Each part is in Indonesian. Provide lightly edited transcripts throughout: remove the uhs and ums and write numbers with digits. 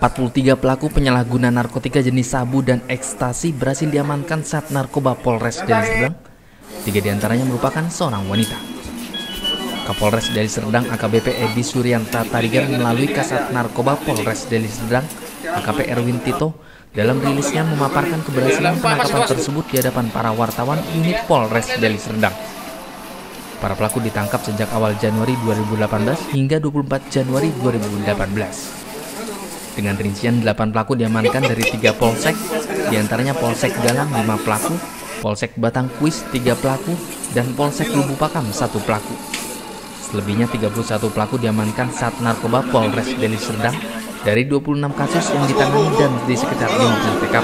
43 pelaku penyalahguna narkotika jenis sabu dan ekstasi berhasil diamankan saat narkoba Polres Deli Serdang. 3 diantaranya merupakan seorang wanita. Kapolres Deli Serdang AKBP Edi Suryanta Tarigan melalui Kasat Narkoba Polres Deli Serdang AKP Erwin Tito dalam rilisnya memaparkan keberhasilan penangkapan tersebut di hadapan para wartawan unit Polres Deli Serdang. Para pelaku ditangkap sejak awal Januari 2018 hingga 24 Januari 2018. Dengan rincian 8 pelaku diamankan dari 3 polsek, diantaranya Polsek Galang 5 pelaku, Polsek Batangkuis 3 pelaku, dan Polsek Lubu Pakam 1 pelaku. Selebihnya 31 pelaku diamankan saat narkoba Polres Deli Serdang dari 26 kasus yang ditangani dan di sekitar 50 TKP.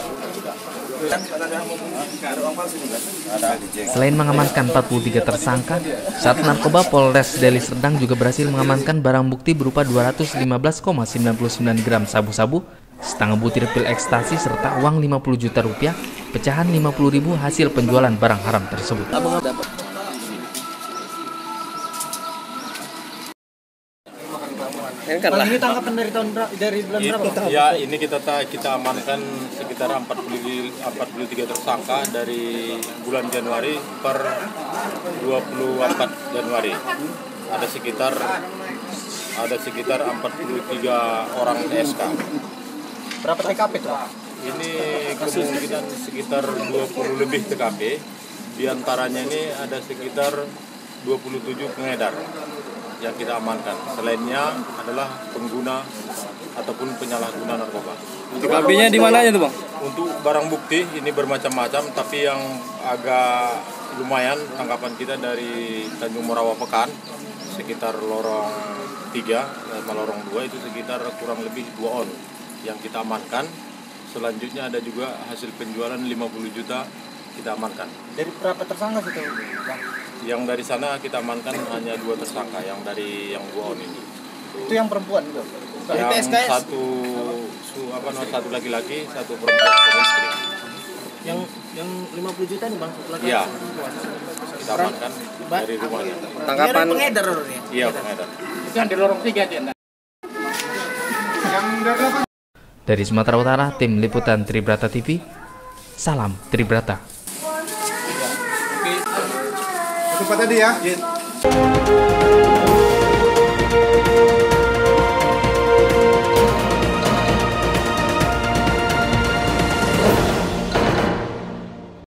Selain mengamankan 43 tersangka, saat narkoba Polres Deli Serdang juga berhasil mengamankan barang bukti berupa 215,99 gram sabu-sabu, setengah butir pil ekstasi serta uang 50 juta rupiah, pecahan 50.000 hasil penjualan barang haram tersebut. Ini tangkapan dari bulan berapa? Ya, ini kita amankan sekitar 43 tersangka dari bulan Januari per 24 Januari. Ada sekitar 43 orang TSK. Berapa TKP itu? Ini kemungkinan sekitar 20 lebih TKP. Di antaranya ini ada sekitar 27 pengedar yang kita amankan. Selainnya adalah pengguna ataupun penyalahguna narkoba. TKP-nya di mana aja tuh, Bang? Untuk barang bukti ini bermacam-macam, tapi yang agak lumayan tangkapan kita dari Tanjung Morawa Pekan sekitar lorong 3 sama lorong 2 itu sekitar kurang lebih 2 on yang kita amankan. Selanjutnya ada juga hasil penjualan 50 juta kita amankan. Dari berapa tersangka itu, Bang? Yang dari sana kita amankan hanya 2 tersangka, yang dari yang 2 on ini. Itu yang perempuan itu? Yang satu laki-laki, satu perempuan istri. Yang 50 juta nih, Bang? Iya. Kita amankan dari rumahnya. Tangkapan pengedar ya? Iya, pengedar. Itu yang di lorong 3 aja. Dari Sumatera Utara, tim liputan Tribrata TV, salam Tribrata. Itu Pak tadi ya.